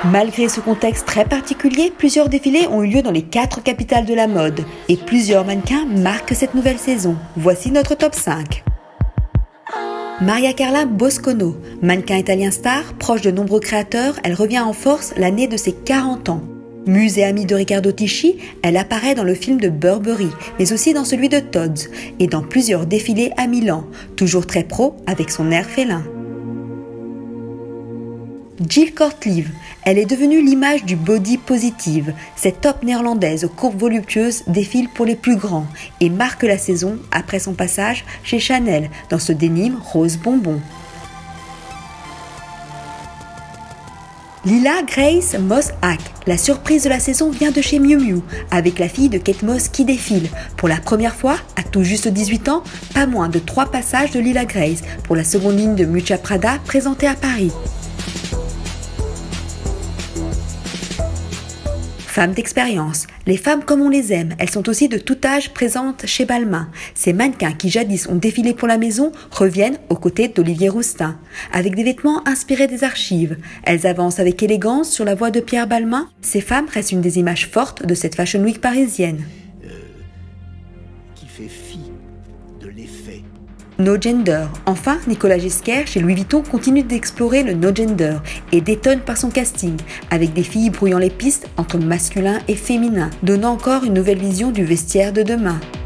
Malgré ce contexte très particulier, plusieurs défilés ont eu lieu dans les 4 capitales de la mode et plusieurs mannequins marquent cette nouvelle saison. Voici notre top 5. Maria Carla Boscono, mannequin italien star, proche de nombreux créateurs, elle revient en force l'année de ses 40 ans. Muse et amie de Riccardo Tisci, elle apparaît dans le film de Burberry, mais aussi dans celui de Tod's et dans plusieurs défilés à Milan, toujours très pro avec son air félin. Jill Kortlieb, elle est devenue l'image du body positive. Cette top néerlandaise aux courbes voluptueuses défile pour les plus grands et marque la saison après son passage chez Chanel dans ce denim rose bonbon. Lila Grace Moss-Hack, la surprise de la saison vient de chez Miu Miu, avec la fille de Kate Moss qui défile. Pour la première fois, à tout juste 18 ans, pas moins de 3 passages de Lila Grace pour la seconde ligne de Miuccia Prada présentée à Paris. Femmes d'expérience. Les femmes comme on les aime, elles sont aussi de tout âge présentes chez Balmain. Ces mannequins qui jadis ont défilé pour la maison reviennent aux côtés d'Olivier Rousteing. Avec des vêtements inspirés des archives, elles avancent avec élégance sur la voie de Pierre Balmain. Ces femmes restent une des images fortes de cette Fashion Week parisienne. Qui fait fi de l'effet. No gender. Enfin, Nicolas Ghesquer chez Louis Vuitton continue d'explorer le no gender et détonne par son casting, avec des filles brouillant les pistes entre masculin et féminin, donnant encore une nouvelle vision du vestiaire de demain.